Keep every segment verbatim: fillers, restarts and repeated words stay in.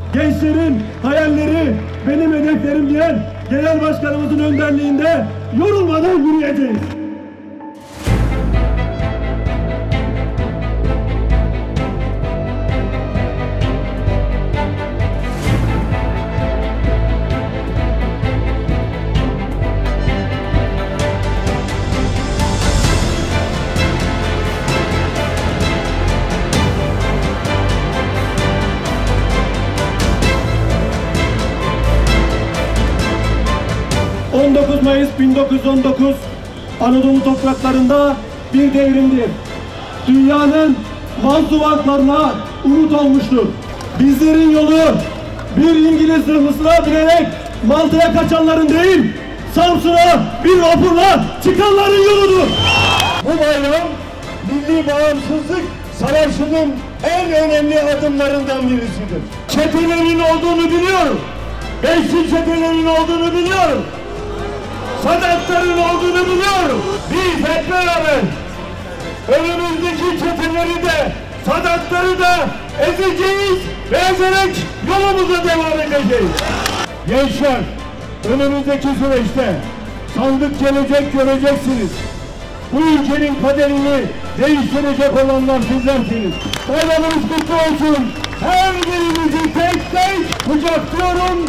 gençlerin hayalleri benim hedeflerim diyen genel başkanımızın önderliğinde yorulmadan yürüyeceğiz. on dokuz Mayıs bin dokuz yüz on dokuz Anadolu topraklarında bir devrimdir. Dünyanın manzuvaklarına umut olmuştur. Bizlerin yolu bir İngiliz zırhlısına binerek Malta'ya kaçanların değil, Samsun'a bir vapurla çıkanların yoludur. Bu bayram milli bağımsızlık savaşının en önemli adımlarından birisidir. Çetelerin olduğunu biliyorum. Beşli çetelerin olduğunu biliyorum. Sadatların olduğunu biliyorum. Biz hep beraber önümüzdeki çeteleri de Sadatları da ezeceğiz ve ezerek yolumuza devam edeceğiz. Gençler, önümüzdeki süreçte sandık gelecek göreceksiniz. Bu ülkenin kaderini değiştirecek olanlar sizlersiniz. Bayramınız kutlu olsun. Her birinizi tek tek kucaklıyorum.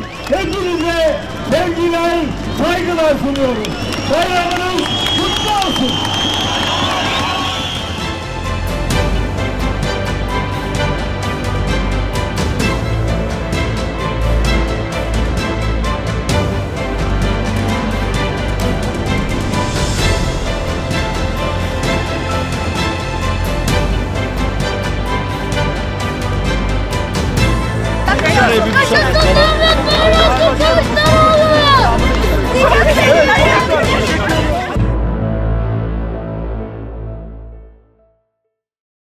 Hepinize sevgiler, saygılar sunuyorum. Bayramınız kutlu olsun.